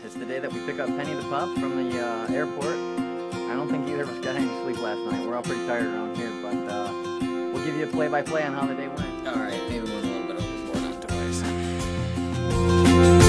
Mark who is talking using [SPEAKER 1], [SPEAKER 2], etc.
[SPEAKER 1] It's the day that we pick up Penny the pup from the airport. I don't think either of us got any sleep last night. We're all pretty tired around here, but we'll give you a play-by-play on how the day went.
[SPEAKER 2] Alright, maybe we're a little bit overboard on toys.